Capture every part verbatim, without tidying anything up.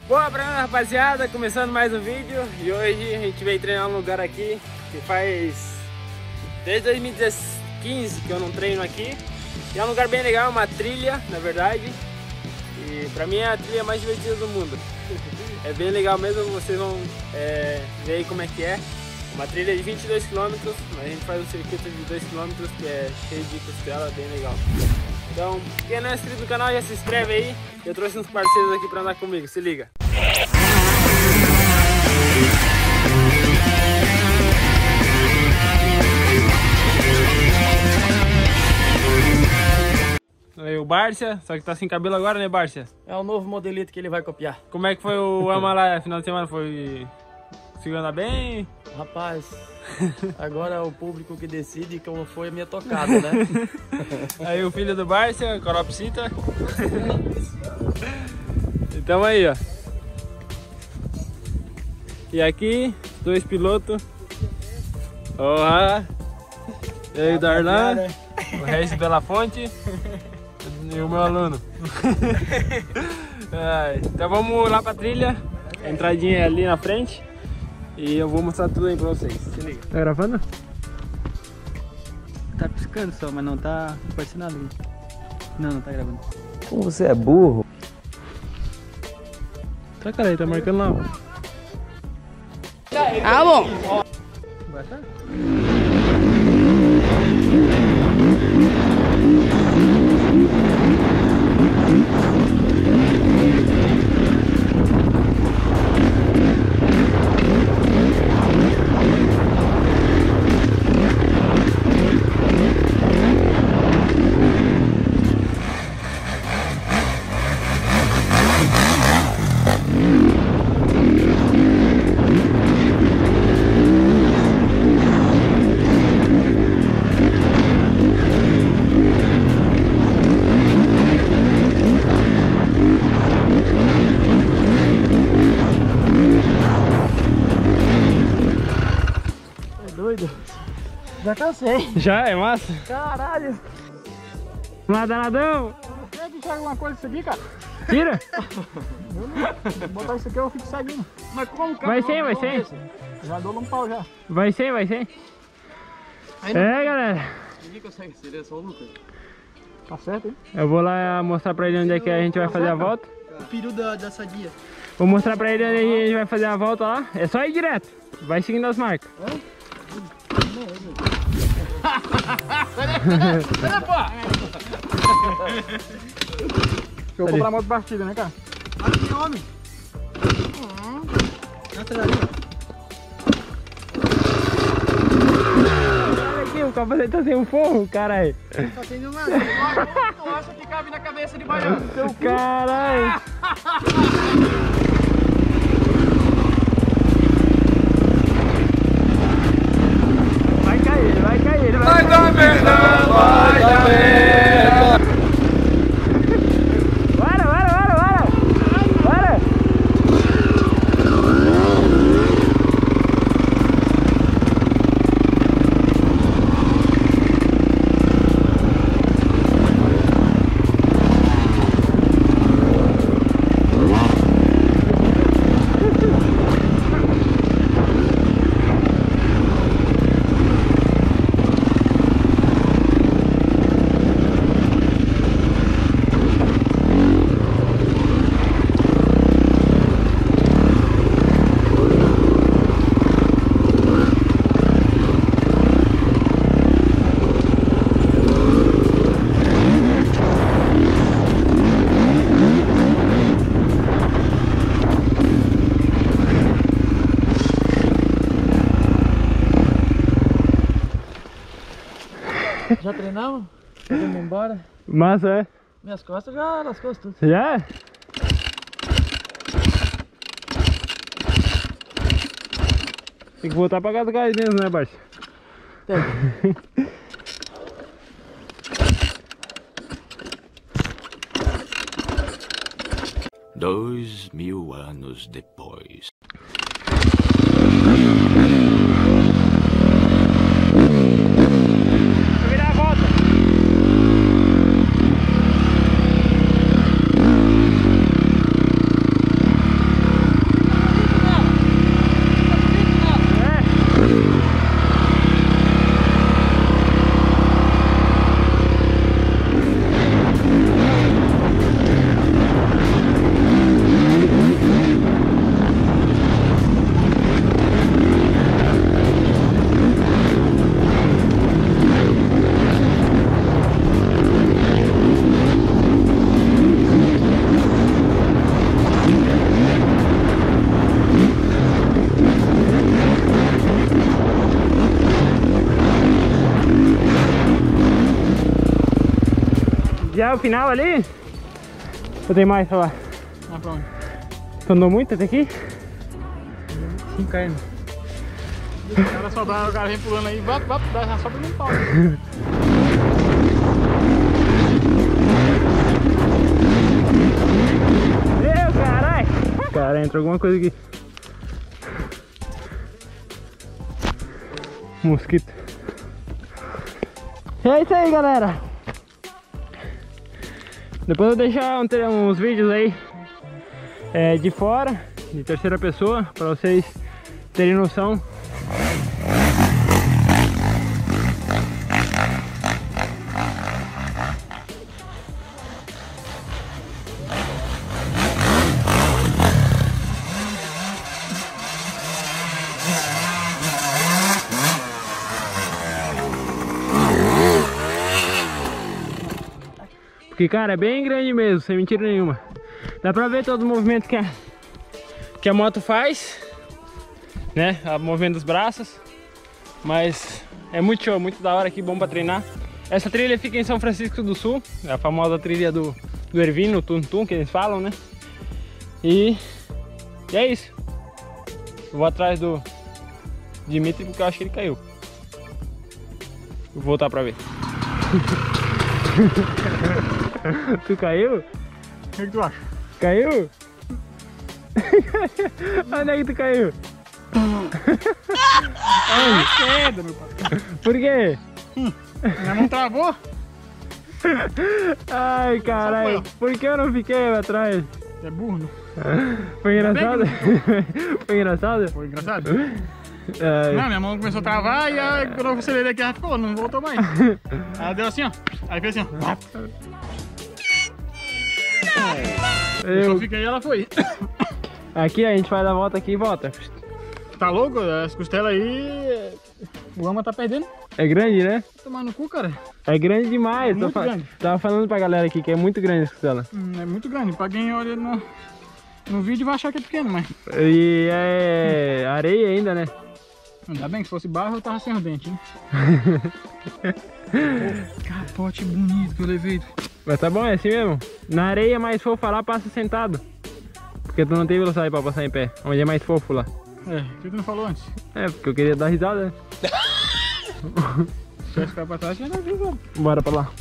Boa pra nós, rapaziada, começando mais um vídeo. E hoje a gente veio treinar um lugar aqui que faz desde dois mil e quinze que eu não treino aqui. E é um lugar bem legal, uma trilha, na verdade. E pra mim é a trilha mais divertida do mundo. É bem legal mesmo, vocês vão é, ver aí como é que é. Uma trilha de vinte e dois quilômetros, a gente faz um circuito de dois quilômetros que é cheio de costela, bem legal. Então, quem não é inscrito no canal já se inscreve aí. Eu trouxe uns parceiros aqui pra andar comigo, se liga. Aí o Bárcia, só que tá sem cabelo agora, né, Bárcia? É o novo modelito que ele vai copiar. Como é que foi o Ama lá final de semana? Foi... Conseguiu andar bem? Rapaz, agora é o público que decide como foi a minha tocada, né? Aí o filho do Bárcia, Coropsita. Então aí, ó. E aqui, dois pilotos. Olá. E aí o Darlan, o Regis Belafonte e o meu aluno. Então vamos lá pra trilha. A entradinha é ali na frente. E eu vou mostrar tudo aí pra vocês. Se liga. Tá gravando? Tá piscando só, mas não tá aparecendo nada. Não, não tá gravando. Como você é burro? Tá, cara, aí tá marcando lá. Ah, bom. Vai estar? Doido? Já cansei. Já? É massa? Caralho. Lá, danadão! Quer deixar alguma coisa disso aqui, cara? Tira! Vou botar isso aqui, eu fico seguindo. Mas como, cara? Vai sem, vai sem. Já dou um pau já. Vai sem, vai sem. Aí não... É, galera. Ninguém consegue ser, é só o Lucas. Tá certo, hein? Eu vou lá mostrar pra ele onde é que a gente vai fazer a volta. O peru da, da sadia. Vou mostrar pra ele onde a gente vai fazer a volta lá. É só ir direto. Vai seguindo as marcas. Olha, pô! Deixa eu comprar moto partida, né, cara? Aqui, homem! Hum. Olha aqui, o capacete tá sem um forro, caralho. Tá tendo nada. Tu acha que cabe na cabeça de baiano? Caralho. Vai cair, vai cair. Vai dar merda, vai dar merda. Bora, bora, bora, bora. Bora. Já treinamos? Vamos embora? Massa, é? Minhas costas já lascou tudo. Já? Tem que voltar pra casa do gás mesmo, né, Bárcia? Tem. Dois mil anos depois. Virar a volta. Já é o final ali? Ou tem mais pra lá? Ah, pra onde? Tu andou muito até aqui? Sim, caindo. O cara sobrar, o cara vem pulando aí, bate, bate, dá, sobra num pau. Meu caralho! Cara, entrou alguma coisa aqui. Mosquito. É isso aí, galera. Depois eu vou deixar um, uns vídeos aí é, de fora, de terceira pessoa, para vocês terem noção. Porque, cara, é bem grande mesmo, sem mentira nenhuma. Dá pra ver todo o movimento que a, que a moto faz, né? O movimento dos braços. Mas é muito show, muito da hora aqui, bom pra treinar. Essa trilha fica em São Francisco do Sul, é a famosa trilha do, do Ervino, Tum Tum, que eles falam, né? E, e é isso. Eu vou atrás do Dimitri porque eu acho que ele caiu. Vou voltar pra ver. Tu caiu? O que, que tu acha? Caiu? Onde é que tu caiu? Ai, queda, meu pai. Por quê? Hum, minha mão travou? Ai, caralho. Por que eu não fiquei atrás? É burro, né? Foi engraçado? Foi engraçado? Foi engraçado? Ai. Não, minha mão começou a travar e aí quando eu acelerei aqui ela ficou, não voltou mais. Ela deu assim, ó. Aí fez assim, ó. Eu só Eu... fiquei e ela foi. Aqui a gente faz a volta aqui e volta. Tá louco? As costelas aí... O ama tá perdendo. É grande, né? Tá tomando no cu, cara. É grande demais. É muito Tô fa... grande. Tava falando pra galera aqui que é muito grande essa costela. Hum, é muito grande. Pra quem olha no, no vídeo vai achar que é pequeno, mas... E é areia ainda, né? Ainda bem que se fosse barro eu tava sem o dente, né? Pô, capote bonito que eu levei. Mas tá bom, é assim mesmo. Na areia mais fofa lá, passa sentado. Porque tu não tem velocidade pra passar em pé. Onde é mais fofo lá. É, o que tu não falou antes? É, porque eu queria dar risada, né? Se eu ficar pra trás, já não viu. Bora pra lá.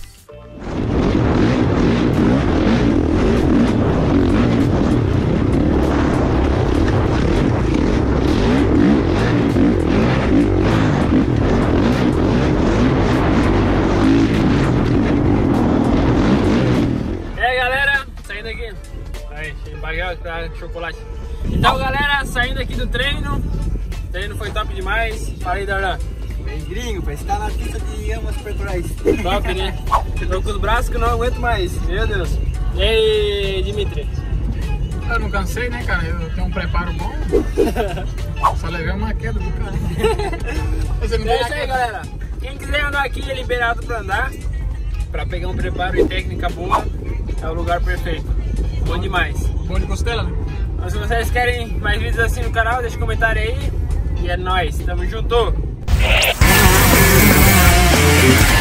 Pra chocolate. Então, galera, saindo aqui do treino. O treino foi top demais. Fala aí, Darlan. Bem gringo, parece que tá na pista de Ama Supercross. Top, né? Tô com os braços que eu não aguento mais. Meu Deus. E aí, Dimitri? Eu não cansei, né, cara? Eu tenho um preparo bom. Só levei uma queda do cara. Você não é isso aí, galera. Quem quiser andar aqui é liberado pra andar. Pra pegar um preparo e técnica boa, é o lugar perfeito. Bom demais. Bom de costela, né? Então, se vocês querem mais vídeos assim no canal, deixa um comentário aí. E é nóis, tamo junto!